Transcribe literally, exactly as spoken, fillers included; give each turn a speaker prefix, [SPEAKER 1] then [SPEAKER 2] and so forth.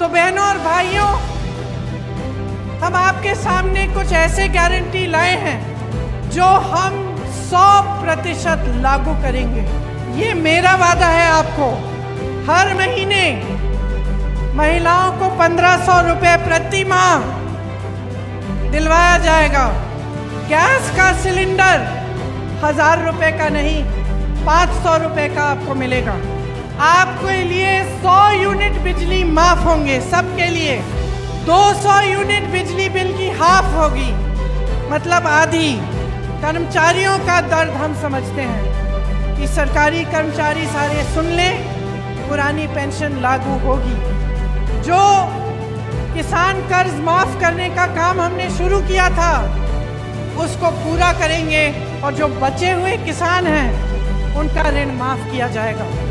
[SPEAKER 1] तो बहनों और भाइयों, हम आपके सामने कुछ ऐसे गारंटी लाए हैं जो हम सौ प्रतिशत लागू करेंगे। ये मेरा वादा है आपको। हर महीने महिलाओं को पंद्रह सौ रुपये प्रति माह दिलवाया जाएगा। गैस का सिलेंडर हजार रुपए का नहीं, पाँच सौ रुपए का आपको मिलेगा। आपके लिए सौ यूनिट बिजली माफ होंगे, सबके लिए। दो सौ यूनिट बिजली बिल की हाफ होगी, मतलब आधी। कर्मचारियों का दर्द हम समझते हैं कि सरकारी कर्मचारी सारे सुन लें, पुरानी पेंशन लागू होगी। जो किसान कर्ज माफ करने का काम हमने शुरू किया था उसको पूरा करेंगे, और जो बचे हुए किसान हैं उनका ऋण माफ किया जाएगा।